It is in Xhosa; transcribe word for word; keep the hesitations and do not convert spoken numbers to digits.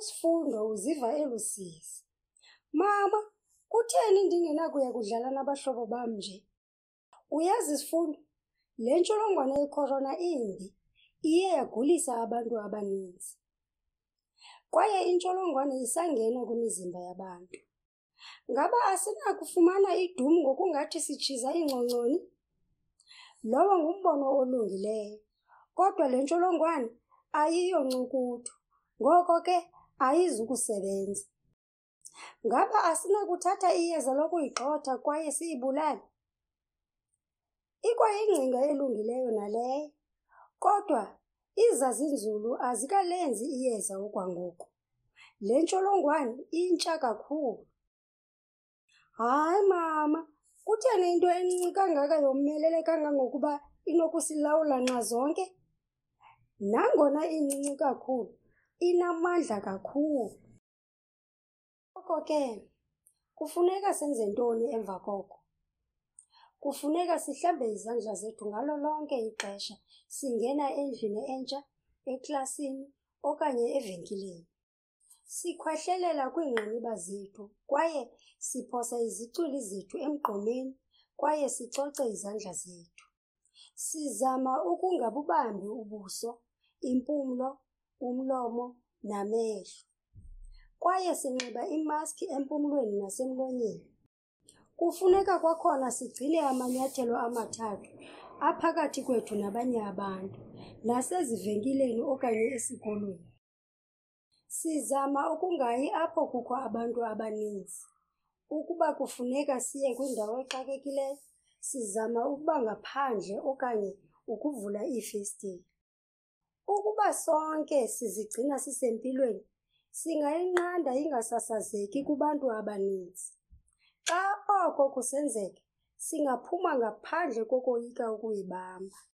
uSifundo uziva elusizi. Mama, kutheni ndingenakuya kudlala nabahlobo bam nje? Uyazi Sifundo, le ntsholongwane ye-corona imbi, iye yagulisa abantu abaninzi. Kwaye intsholongwane isangena kwimizimba yabantu. Ngaba asinakufumana idum ngokungathi sitshiza iingcongconi? Lowo ngumbono olungileyo, kodwa le ntsholongwane ayiyoncukuthu, ngoko ke ayizukusebenza. Ngaba asinakuthatha iyeza lokuyigxotha kwaye siyibulale? Ikwayingcinga elungileyo naleyo, kodwa izazinzulu azikalenzi iyeza okwangoku. Le ntsholongwane intsha kakhulu. Hayi mama, kutheni into encinci kangaka yomelele kangangokuba inokusilawula nxa zonke? Nangona incinci kakhulu, inamandla kakhulu. Ngoko ke, kufuneka senze ntoni emva koko? Kufuneka sihlambe izandla zethu ngalo lonke ixesha singena endlini entsha, eklasini okanye evenkileni. Sikhwehlelela kwiingqiniba zethu kwaye siphosa izicwili zethu emgqomeni kwaye sicoce izandla zethu. Sizama ukungabubambi ubuso, impumlo, umlomo namehlo. Kwaye sinxiba imaski empumlweni nasemlonyeni. Kufuneka kwakhona sigcine amanyathelo amathathu aphakathi kwethu nabanye abantu, nasezivenkileni okanye esikolweni. Sizama ukungayi apho kukho abantu abaninzi. Ukuba kufuneka siye kwindawo exakekileyo, sizama ukuba ngaphandle okanye ukuvula iifestile. Ukuba sonke sizigcina sisempilweni, singayinqanda ingasasazeki kubantu abaninzi. Xa oko kusenzeka, singaphuma ngaphandle kokoyika ukuyibamba.